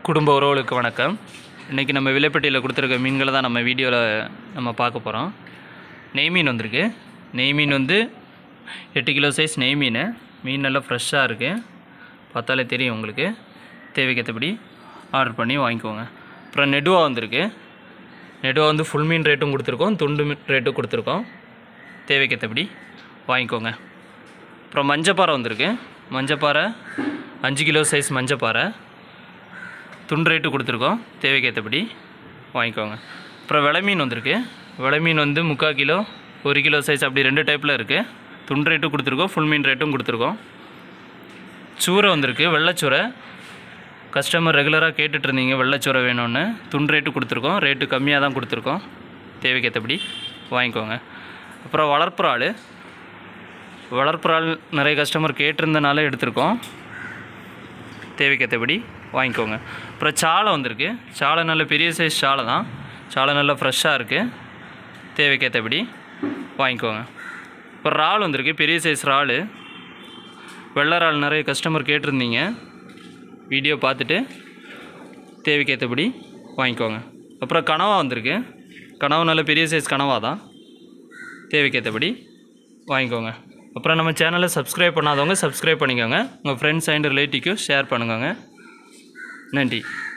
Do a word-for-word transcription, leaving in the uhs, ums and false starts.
குடும்ப உறவுகளுக்கு வணக்கம். இன்றைக்கி நம்ம விலைப்பட்டியில் கொடுத்துருக்க மீன்களை தான் நம்ம வீடியோவில் நம்ம பார்க்க போகிறோம். நெய் மீன் வந்திருக்கு. நெய் மீன் வந்து எட்டு கிலோ சைஸ் நெய் மீன். மீன் நல்லா ஃப்ரெஷ்ஷாக இருக்குது, பார்த்தாலே தெரியும் உங்களுக்கு. தேவைக்கேற்றபடி ஆர்டர் பண்ணி வாங்கிக்கோங்க. அப்புறம் நெடுவா வந்திருக்கு. நெடுவா வந்து ஃபுல் மீன் ரேட்டும் கொடுத்துருக்கோம், துண்டு மீன் ரேட்டும் கொடுத்துருக்கோம். தேவைக்கேற்றபடி வாங்கிக்கோங்க. அப்புறம் மஞ்சப்பாறை வந்திருக்கு. மஞ்சப்பாறை அஞ்சு கிலோ சைஸ் மஞ்சப்பாறை துண்டு ரேட்டு கொடுத்துருக்கோம். தேவைக்கேற்றபடி வாங்கிக்கோங்க. அப்புறம் விலை மீன் வந்திருக்கு. விலை மீன் வந்து முக்கால் கிலோ ஒரு கிலோ சைஸ் அப்படி ரெண்டு டைப்பில் இருக்குது. துண்டு ரேட்டும் கொடுத்துருக்கோம், ஃபுல் மீன் ரேட்டும் கொடுத்துருக்கோம். சூரை வந்திருக்கு, வெள்ளைச்சூரை. கஸ்டமர் ரெகுலராக கேட்டுட்ருந்தீங்க வெள்ளைச்சூரை வேணும்னு. துண்டு ரேட்டு கொடுத்துருக்கோம், ரேட்டு கம்மியாக தான் கொடுத்துருக்கோம். தேவைக்கேற்றபடி வாங்கிக்கோங்க. அப்புறம் வளர்ப்புறாள். வளர்ப்புறாள் நிறைய கஸ்டமர் கேட்டிருந்தனால எடுத்திருக்கோம். தேவைக்கேற்றபடி வாங்கிக்கோங்க. அப்புறம் சாலை வந்திருக்கு. சாலை நல்ல பெரிய சைஸ் சாலை தான். சாலை நல்லா ஃப்ரெஷ்ஷாக இருக்குது. தேவைக்கேற்றபடி வாங்கிக்கோங்க. அப்புறம் இறால் வந்திருக்கு, பெரிய சைஸ் இறால். வெள்ளை இறால் நிறைய கஸ்டமர் கேட்டிருந்தீங்க, வீடியோ பார்த்துட்டு தேவைக்கேற்றபடி வாங்கிக்கோங்க. அப்புறம் கனவா வந்திருக்கு. கனவா நல்ல பெரிய சைஸ் கனவா தான். தேவைக்கேற்றபடி வாங்கிக்கோங்க. அப்புறம் நம்ம சேனலை சப்ஸ்கிரைப் பண்ணாதவங்க சப்ஸ்கிரைப் பண்ணிக்கோங்க. உங்கள் ஃப்ரெண்ட்ஸ் அண்ட் ரிலேட்டிவ்க்கு ஷேர் பண்ணுங்க. நன்றி.